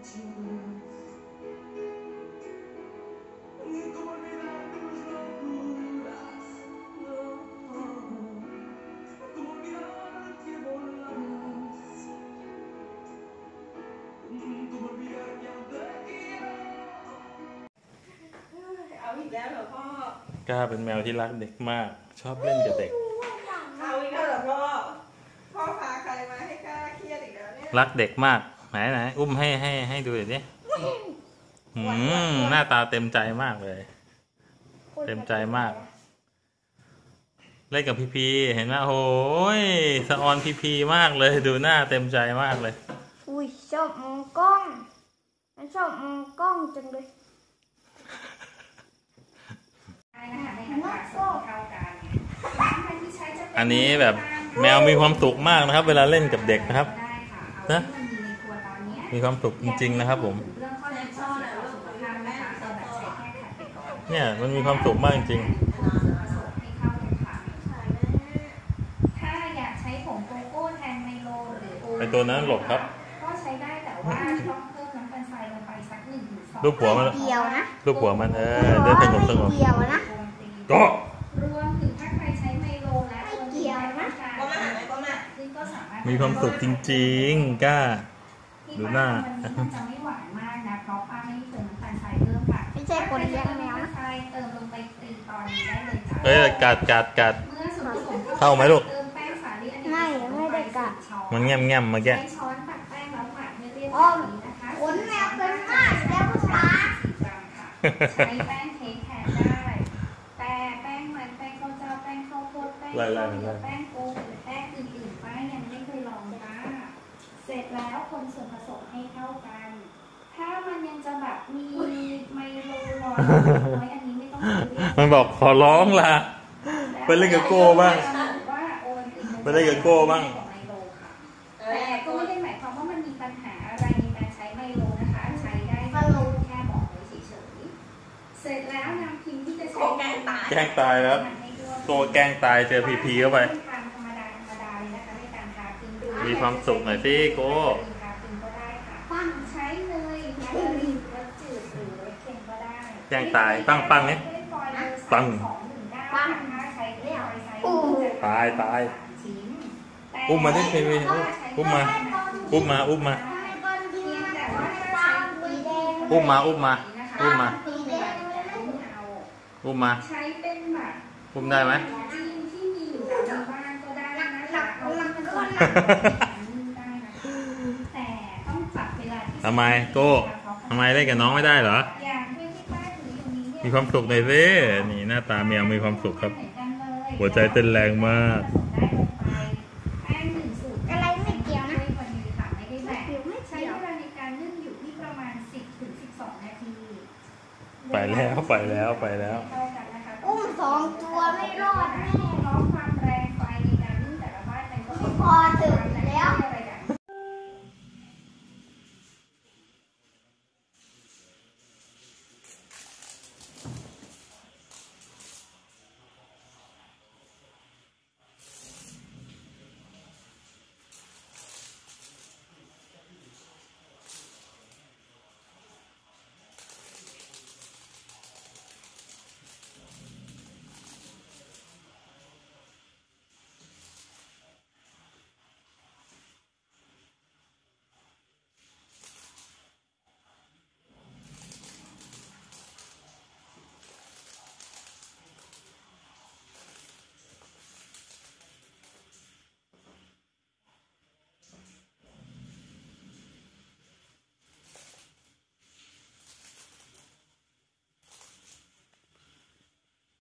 แล้วเหรอพ่อก้าเป็นแมวที่รักเด็กมากชอบเล่นกับเด็กเอาอีกแล้วเหรอพ่อพาใครมาให้ก้าเครียดอีกแล้วเนี่ยรักเด็กมากไหนอุ้มให้ดูหน่อยดิหน้าตาเต็มใจมากเลยเต็มใจมากเล่นกับพีเห็นไหมโอ้ยสะออนพีมากเลยดูหน้าเต็มใจมากเลยอุ้ยชอบมองกล้องชอบมองกล้องจังเลยอันนี้แบบแมวมีความสุขมากนะครับเวลาเล่นกับเด็กนะครับนะมีความสุขจริงๆนะครับผมเนี่ยมันมีความสุขมากจริงถ้าอยากใช้ผงโกโก้แทนไมโลหรือไอตัวนั้นหลบครับก็ใช้ได้แต่ว่าต้องเพิ่มน้ำตาลทรายลงไปสัก1-2 รูปหัวมันเดียวนะรูปหัวมันเดินสงบสงบเดียวนะก็รวมถึงถ้าใครใช้ไมโลและตัวนี้นะก็มาหาไหมก็มาก็สามารถมีความสุขจริงๆก้าดูหน้ามันจะไม่หวานมากนะเพราะป้าไม่เติมน้ำตาลทรายเพิ่มค่ะไม่ใช่คนเลี้ยงแมวนะเติมลงไปตีตอนนี้ได้เลยจ้ะกัดเมื่อส่วนผสมเข้าไหมลูกไม่ได้กัดมันแง่มเมื่อกี้ใช้ช้อนตักแป้งแล้วหมักให้เรียบร้อยนะคะขนแมวเป็นมากแล้วก็ปลาใช้แป้งเค้กแทนได้แต่แป้งมันแป้งข้าวเจ้าแป้งข้าวโพดแป้งข้าวเหนียวแป้งโกหรือแป้งอื่นๆป้ายังไม่เคยลองป้าเสร็จแล้วคนส่วนผสมให้เข้ากันถ้ามันยังจะแบบมีไมโลร้อนน้อยอันนี้ไม่ต้องมันบอกขอร้องล่ะไปเล่นกับโก้บ้างไปเล่นกับโก้บ้างแต่ก็ไม่ได้หมายความว่ามันมีปัญหาอะไรในการใช้ไมโลนะคะใช้ได้แค่บอกไว้เฉยๆเสร็จแล้วนำพิมพ์ที่จะใช้แกล้งตายแล้วตัวแกล้งตายเจอพีเข้าไปมีความสุขหน่อยสิโก้ใช้เลยรสจืดหรือรสเค็มก็ได้แกล้งตายปังเนี่ยปังตายอุ้มมาที่พีอุ้มมาอุ้มมาอุ้มมาใช้เป็นแบบอุ้มได้ไหมที่มีอยู่แล้วบ้านก็ได้นะคะแต่ต้องปรับเวลาทำไมโก้ทำไมเล่นกับน้องไม่ได้เหรอมีความสุขหน่อยสินี่หน้าตาแมวมีความสุขครับหัวใจเต้นแรงมากอะไรไม่เกี่ยวนะใช้เวลาในการนึ่งอยู่ที่ประมาณ10-12 นาทีไปแล้วอุ้ม2 ตัวไม่รอดแน่เพราะความแรงไฟในการนึ่งแต่ละบ้านมันก็พอถึงแล้ว